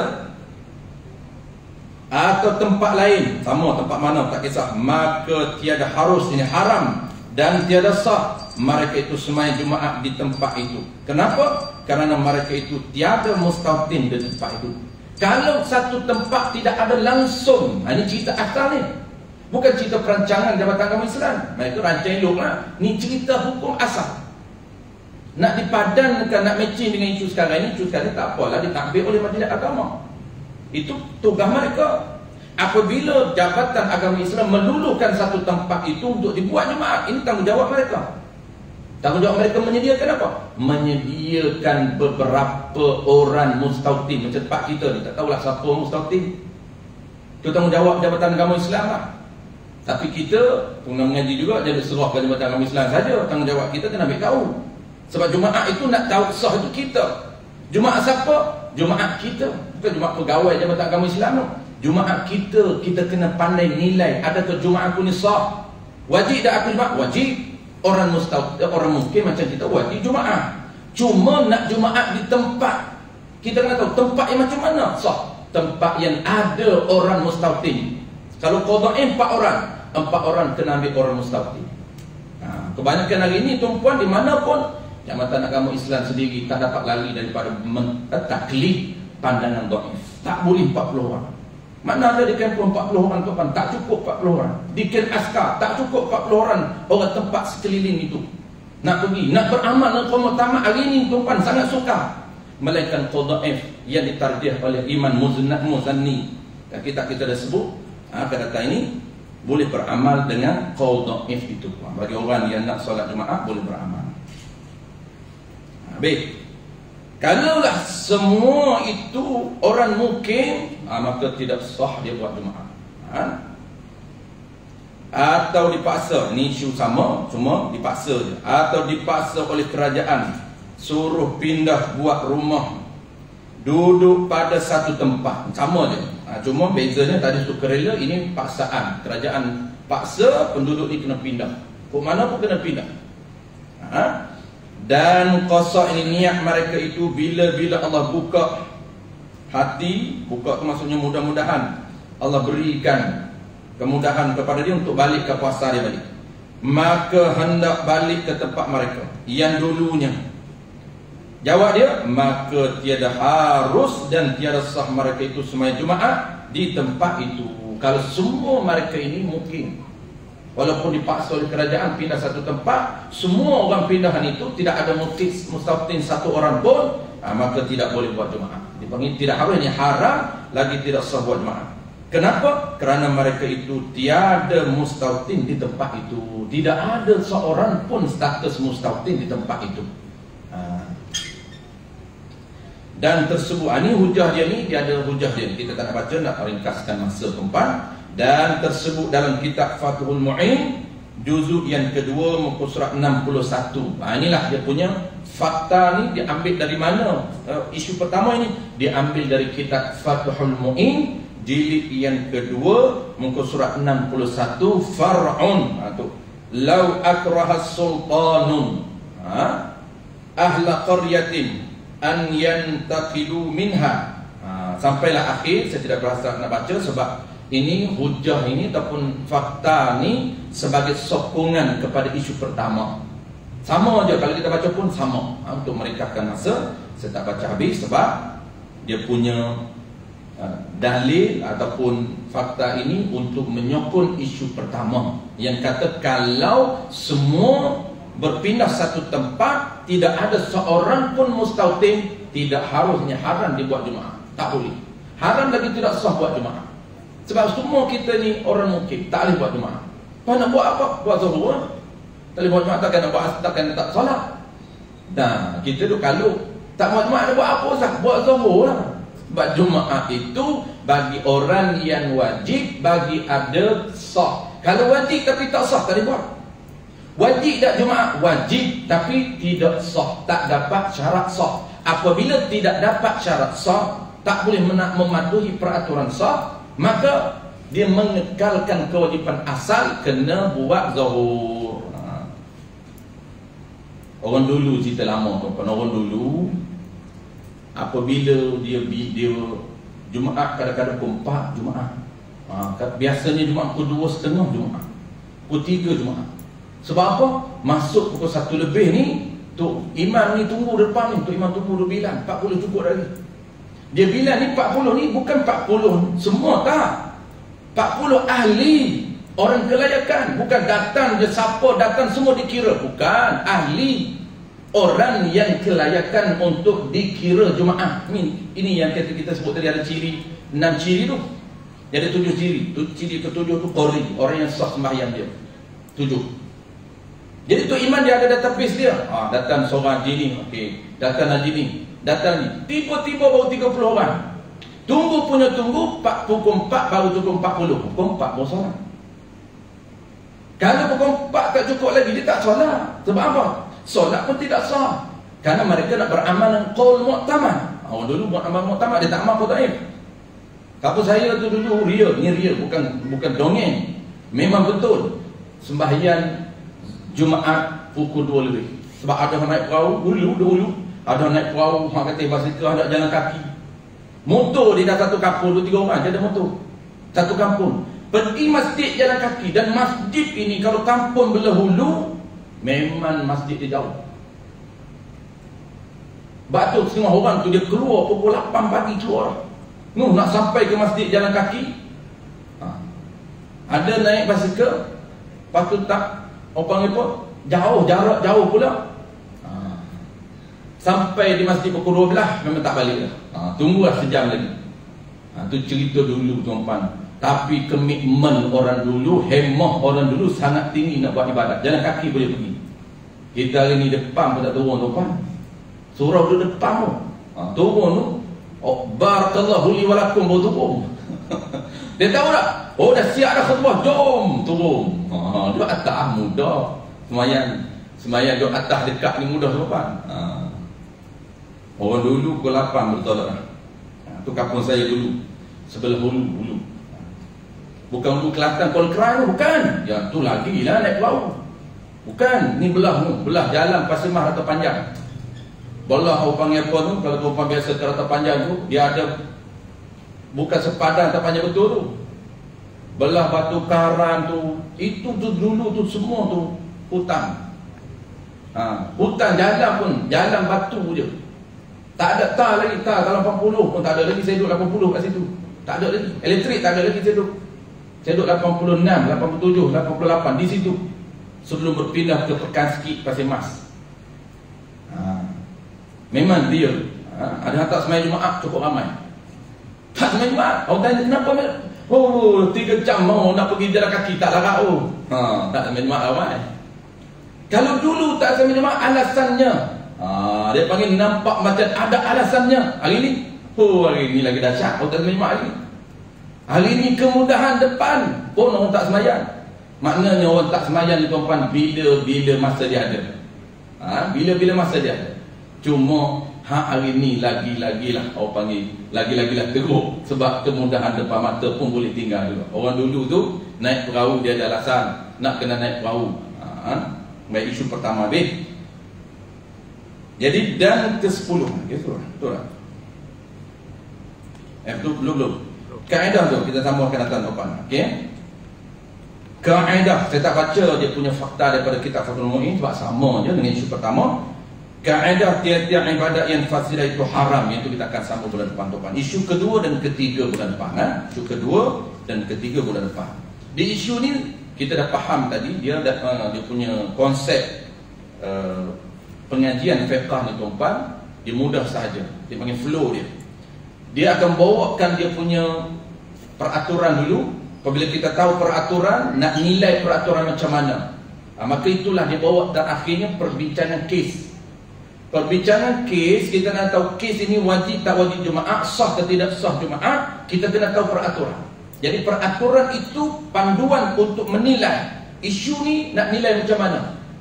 atau tempat lain, sama tempat mana tak kisah, maka tiada harus, ini haram dan tiada sah mereka itu sembahyang Jumaat di tempat itu. Kenapa? Kerana mereka itu tiada mustautin di tempat itu. Kalau satu tempat tidak ada langsung, ini cerita asal ni, bukan cerita perancangan Jabatan Agama Islam. Mereka rancang elok lah. Ni cerita hukum asal. Nak dipadankan, nak matching dengan isu sekarang ini, isu sekarang tak apalah, ditakbir oleh Majlis Agama. Itu tugas mereka. Apabila Jabatan Agama Islam meluluhkan satu tempat itu untuk dibuat Jumaat, ini tanggungjawab mereka. Tanggungjawab mereka menyediakan apa? Menyediakan beberapa orang mustautin. Macam tempat kita ni, tak tahulah siapa mustautin. Itu tanggungjawab Jabatan Agama Islam lah. Tapi kita pengguna mengaji juga, jadi serahkan Jabatan Agama Islam saja. Tanggungjawab kita kena ambil tahu. Sebab Jumaat itu nak tahu sah itu kita. Jumaat siapa? Jumaat kita. Bukan Jumaat pegawai Jabatan Agama Islam tu. Jumaat kita, kita kena pandai nilai. Adakah Jumaat aku ni sah? Wajib tak aku Jumaat? Wajib. Orang mustautin, orang mungkin macam kita wajib Jumaat. Cuma nak Jumaat di tempat, kita kena tahu tempat yang macam mana sah. Tempat yang ada orang mustautin. Kalau qada'in empat orang, empat orang kena ambil orang mustautin. Ha, kebanyakan hari ini tuan-puan di mana pun Jabatan Agama Islam sendiri tak dapat lari daripada taklid pandangan dhaif. Tak boleh empat puluh orang. Mana ada di kampung empat puluh orang tuan, tak cukup empat puluh orang. Di kem askar tak cukup empat puluh orang. Orang tempat sekeliling itu nak pergi, nak beramal dengan kaum utama hari ini tuan sangat suka. Melainkan dhaif yang ditarjih oleh Imam Muzanni. Dan kita kita dah sebut, ha, kata ini boleh beramal dengan qaul dhaif itu. Bagi orang yang nak solat Jumaat boleh beramal. Baik, kalaulah semua itu orang mungkin, ha, maka tidak sah dia buat Jumaat. Ha? Atau dipaksa, ni isu sama, cuma dipaksa je. Atau dipaksa oleh kerajaan, suruh pindah buat rumah, duduk pada satu tempat, sama je. Ha, cuma bezanya tadi sukarela, ini paksaan. Kerajaan paksa penduduk ni kena pindah. Kok mana pun kena pindah. Ha? Dan qasa ini niat mereka itu bila-bila Allah buka hati, buka itu maksudnya mudah-mudahan Allah berikan kemudahan kepada dia untuk balik ke puasa dia balik, maka hendak balik ke tempat mereka yang dulunya. Jawab dia, maka tiada harus dan tiada sah mereka itu sembahyang Jumaat di tempat itu. Kalau semua mereka ini mungkin, walaupun dipaksa oleh kerajaan pindah satu tempat, semua orang pindahan itu tidak ada mutis mustautin satu orang pun, ha, maka tidak boleh buat Jumaat. Dipanggil tidak harus, ini haram, lagi tidak sah buat Jumaat. Kenapa? Kerana mereka itu tiada mustautin di tempat itu. Tidak ada seorang pun status mustautin di tempat itu. Ha. Dan tersebut, ini hujah dia ni, dia ada hujah dia. Kita tak nak baca, nak ringkaskan masa tuan-tuan. Dan tersebut dalam kitab Fathul Mu'in, juzuk yang kedua, muka surat enam puluh satu. Ha, inilah dia punya fakta ni diambil dari mana? Uh, isu pertama ini diambil dari kitab Fathul Mu'in, jilid yang kedua, muka surat enam puluh satu, Far'un. Ha, tu. Lau akrahas sultanun ha? ahla qaryatin an yantaqilu minha. Ha, sampailah akhir, saya tidak berasa nak baca sebab ini hujah ini ataupun fakta ni sebagai sokongan kepada isu pertama. Sama aja kalau kita baca pun sama. Ha, untuk meringkaskan masa, saya tak baca habis sebab dia punya uh, dalil ataupun fakta ini untuk menyokong isu pertama yang kata kalau semua berpindah satu tempat, tidak ada seorang pun mustautin, tidak harusnya haram dibuat Jumaat. Tak boleh. Haram lagi tidak sah buat Jumaat. Sebab semua kita ni orang mungkin tak boleh buat Jumaat. Kau nak buat apa? Buat zuhur. Tak boleh buat Jumaat, takkan nak buat asar, takkan tak solat. Nah, kita tu kalau tak buat Jumaat, nak buat apa sah? Buat zuhur lah. Sebab Jumaat itu bagi orang yang wajib, bagi ada sah. Kalau wajib tapi tak sah, tak boleh buat. Wajib tak Jumaat? Wajib tapi tidak sah, tak dapat syarat sah. Apabila tidak dapat syarat sah, tak boleh mematuhi peraturan sah, maka dia mengekalkan kewajipan asal, kena buat zuhur. Ha. Orang dulu cerita lama tuan, orang dulu apabila dia dia Jumaat, kadang-kadang pukul empat Jumaat. Ha, biasanya Jumaat pukul dua setengah Jumaat, pukul tiga Jumaat. Sebab apa? Masuk pukul satu lebih ni, tu imam ni tunggu depan ni, tu imam tunggu dia bilang empat puluh cukup lagi. Dia bilang ni empat puluh ni bukan empat puluh semua, tak. empat puluh ahli, orang kelayakan, bukan datang je siapa datang semua dikira, bukan ahli. Orang yang kelayakan untuk dikira Jumaat. Ini, ini yang kita, kita sebut tadi ada ciri, enam ciri tu. Jadi tujuh ciri. Tu, ciri ketujuh tu qori, orang yang sah sembahyang dia. Tujuh. Jadi tu iman dia ada database dia. Ha, datang seorang haji ni, okey. Datang haji ni, datang ni. Tiba-tiba baru tiga puluh orang. Tunggu punya tunggu, pukul empat baru cukup empat puluh. Pukul empat baru solat. Kalau pukul empat tak cukup lagi, dia tak solat. Sebab apa? Solat pun tidak sah. Karena mereka nak beramal dengan qaul mu'tamad. Orang dulu buat amal mu'tamad, dia tak amal apa taib. Kapu saya tu dulu real, ni real, bukan bukan dongeng. Memang betul. Sembahyang Jumaat pukul dua lebih. Sebab ada yang naik perahu, dulu, dulu. Ada yang naik perahu, orang kata basikal, ada jalan kaki. Motor dia dah satu kampung, dua tiga orang je ada motor. Satu kampung. Pergi masjid jalan kaki. Dan masjid ini kalau kampung belah hulu, memang masjid dia jauh. Batu setengah orang tu dia keluar pukul lapan pagi keluar. Nuh nak sampai ke masjid jalan kaki. Ha. Ada naik basikal, lepas tu tak orang itu jauh, jarak jauh pula. Ha. Sampai di masjid pukul dua belas memang tak balik dah. Ha. Tunggulah sejam lagi. Ha. Tu cerita dulu tuan-tuan. Tapi komitmen orang dulu, hemah orang dulu sangat tinggi nak buat ibadat. Jalan kaki boleh pergi. Kita hari ni depan pun tak turun tuan-tuan. Surau tu depan tu. Ha. Turun tu. Oh, barakallahu li walakum baru turun. Dia tahu tak? Oh dah siap dah khutbah, jom turun. Ha, duduk atas mudah. Semayang, semayang duduk atas dekat ni mudah tuan. Ha. Orang dulu pukul lapan betul tak? Ha, tu kampung saya dulu. Sebelah hulu, hulu. Bukan hulu Kelantan, Kuala Keran, bukan. Ya tu lagi lah naik perahu. Bukan, ni belah tu, belah jalan Pasir Mas Rata Panjang. Belah orang panggil apa tu, kalau tu orang biasa Rata Panjang tu, dia ada bukan sepadan tak panjang betul tu. Belah Batu Karan tu, itu tu dulu tu semua tu hutan. Ha, hutan jalan pun jalan batu je. Tak ada tar lagi, tar kalau lapan puluh pun tak ada lagi. Saya duduk lapan puluh kat situ. Tak ada lagi. Elektrik tak ada lagi saya duduk. Saya duduk lapan puluh enam, lapan puluh tujuh, lapan puluh lapan di situ. Sebelum berpindah ke Pekan Sikit Pasir Mas. Ha, memang dia. Ha, ada hantar sembahyang Jumaat cukup ramai. Tak sembahyang Jumaat. Orang tanya kenapa? Oh, tiga jam mau nak pergi jalan kaki tak larat oh. Ha, tak sembahyang Jumaat ramai. Kalau dulu tak sembahyang Jumaat alasannya, ha, dia panggil nampak macam ada alasannya. Hari ni, oh hari ni lagi dahsyat Hotel lima hari ni. Hari ni kemudahan depan pun orang tak semayang. Maknanya orang tak semayang ni tuan-tuan, bila-bila masa dia ada. Ha? Bila-bila masa dia ada. Cuma ha, hari ni lagi-lagi lah orang panggil, lagi-lagi lah teruk. Sebab kemudahan depan mata pun boleh tinggal juga. Orang dulu tu naik perahu dia ada alasan nak kena naik perahu. Ha? Baik, isu pertama deh. Jadi dan ke sepuluh, gitu lah, betul lah. Eh, belum, belum, belum. Kaedah tu kita sambungkan datang depan. Okey. Kaedah, saya tak baca dia punya fakta daripada kitab Fathul Mu'in sebab sama je dengan isu pertama. Kaedah tiap-tiap ibadat yang fasilah itu haram, iaitu kita akan sambung bulan depan depan. Isu kedua dan ketiga bulan depan, ha? Isu kedua dan ketiga bulan depan. Di isu ni kita dah faham tadi dia dah, uh, dia punya konsep uh, pengajian fiqh ni tuan-tuan, dia mudah sahaja. Dia panggil flow dia. Dia akan bawakan dia punya peraturan dulu. Apabila kita tahu peraturan, nak nilai peraturan macam mana, ha, maka itulah dia bawa dan akhirnya perbincangan kes. Perbincangan kes, kita nak tahu kes ini wajib tak wajib Jumaat, sah atau tidak sah Jumaat, kita kena tahu peraturan. Jadi peraturan itu panduan untuk menilai isu ni nak nilai macam mana.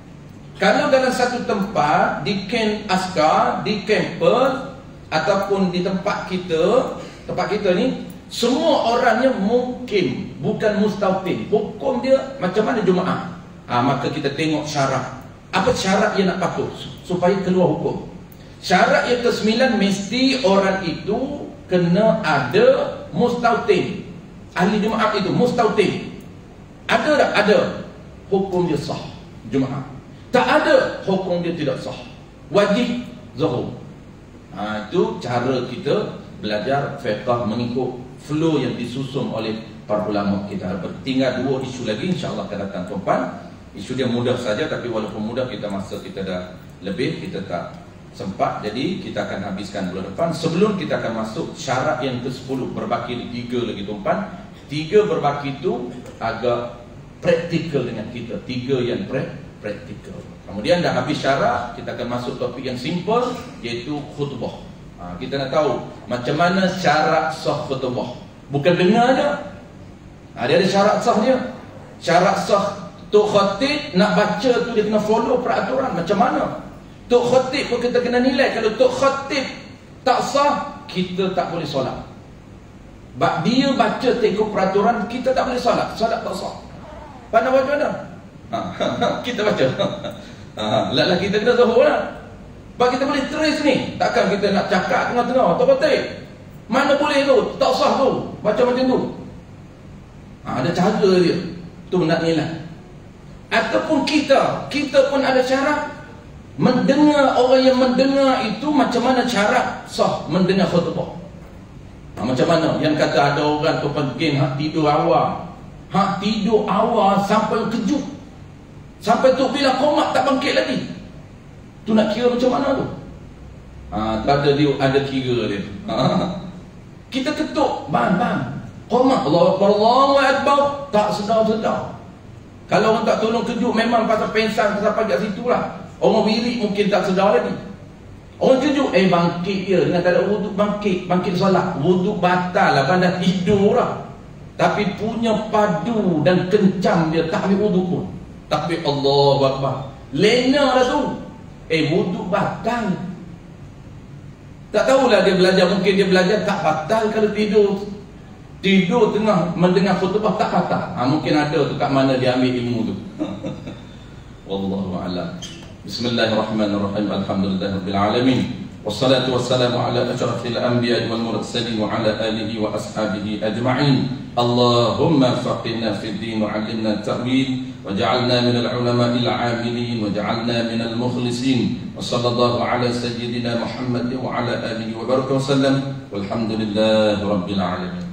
Kalau dalam satu tempat, di kamp askar, di kampus ataupun di tempat kita, tempat kita ni, semua orangnya mungkin, bukan mustautin. Hukum dia macam mana Jumaat, ha, maka kita tengok syarat. Apa syarat yang nak patuh supaya keluar hukum? Syarat yang kesembilan, mesti orang itu kena ada mustautin. Ahli Jumaat itu mustautin. Ada tak? Ada. Hukum dia sah Jumaat. Tak ada, hukum dia tidak sah. Wajib zuhur. Ha, itu cara kita belajar fiqh mengikut flow yang disusun oleh para ulama kita. Tinggal dua isu lagi, insya-Allah akan datang tuan-tuan. Isu dia mudah saja, tapi walaupun mudah, kita masa kita dah lebih, kita tak sempat. Jadi kita akan habiskan bulan depan. Sebelum kita akan masuk syarat yang ke sepuluh, berbaki tiga lagi tuan-tuan. Tiga berbaki itu agak praktikal dengan kita. Tiga yang praktikal. Kemudian dah habis syarat, kita akan masuk topik yang simple, iaitu khutbah. Ha, kita nak tahu macam mana syarat sah khutbah. Bukan dengar je. Ha, dia ada syarat sah dia. Syarat sah Tok Khatib nak baca tu dia kena follow peraturan macam mana. Tok Khatib pun kita kena nilai. Kalau Tok Khatib tak sah, kita tak boleh solat. Sebab dia baca tekuk peraturan, kita tak boleh solat. Solat tak sah. Pandang baca mana? Ha, kita baca. Ha, lah kita kena zuhur lah. Sebab kita boleh trace ni. Takkan kita nak cakap tengah-tengah Tok Khatib, mana boleh tu, tak sah tu, baca macam tu. Ha, ada cara dia. Tu nak nilai. Ataupun kita, kita pun ada syarat. Mendengar, orang yang mendengar itu macam mana syarat sah mendengar khutbah. Ha, macam mana? Yang kata ada orang tu pergi hak tidur awal. Hak tidur awal sampai kejut. Sampai tu bila komat tak bangkit lagi. Tu nak kira macam mana tu? Ha, tak ada dia, ada kira dia. Ha. Kita ketuk, bang, bang. Komat, Allahu Akbar, Allahu Akbar. Tak sedar-sedar. Kalau orang tak tolong kejut, memang pasal pensan, pasal pagi kat situ lah. Orang wirid mungkin tak sedar lagi. Orang kejut, eh bangkit dia. Dengan tak ada wuduk, bangkit. Bangkit solat. Wuduk batal lah, pandai tidur lah. Tapi punya padu dan kencang dia, tak ambil wuduk pun. Tapi Allahu Akbar. Lena lah tu. Eh wuduk batal. Tak tahulah dia belajar. Mungkin dia belajar tak batal kalau tidur. Tidur tengah mendengar khutbah tak batal. Ha, mungkin ada tu kat mana dia ambil ilmu tu. Wallahu a'lam. Bismillahirrahmanirrahim. Alhamdulillahirabbil alamin. Wassalatu wassalamu ala asyrafil anbiya'i wal mursalin wa ala alihi wa ashabihi ajma'in. Allahumma faqihna fid din wa 'allimna at-ta'wil waj'alna minal 'ulama'il 'amilin waj'alna minal mukhlisin. Wa sallallahu ala sayyidina Muhammad wa ala alihi wa baraka wa sallam. Walhamdulillahirabbil alamin.